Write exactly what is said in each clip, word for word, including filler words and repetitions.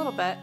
little bit.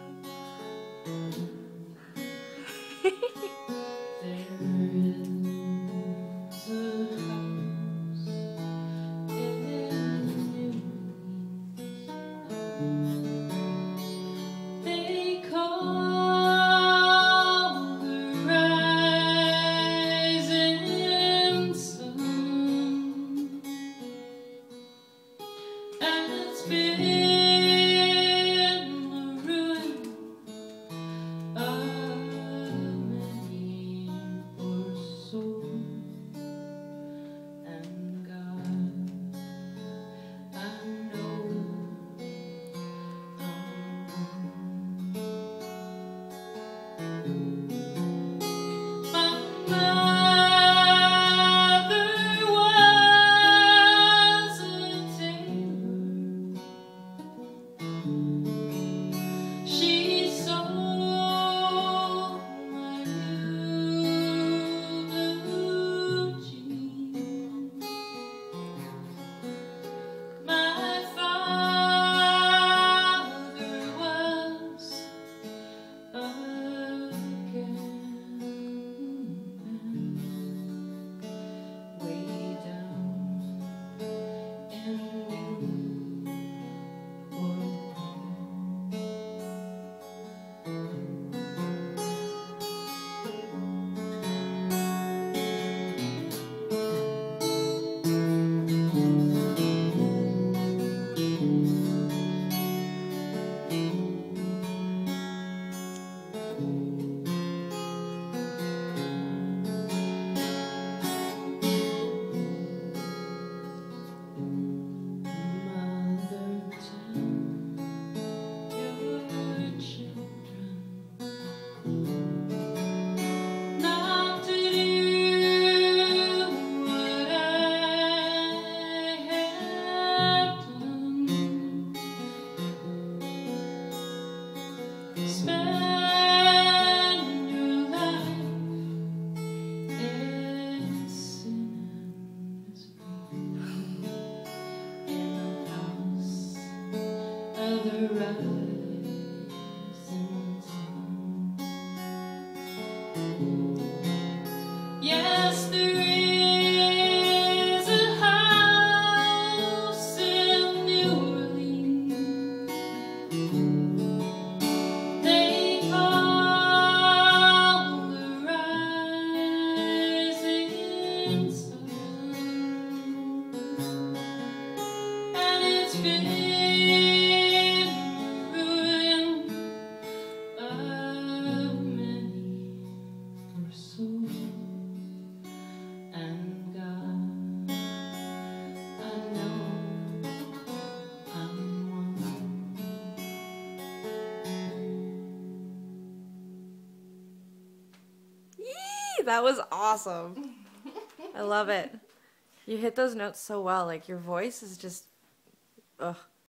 Yes, there is a house in New Orleans. They call the rising sun, and it's been That was awesome. I love it. You hit those notes so well. Like, your voice is just, ugh.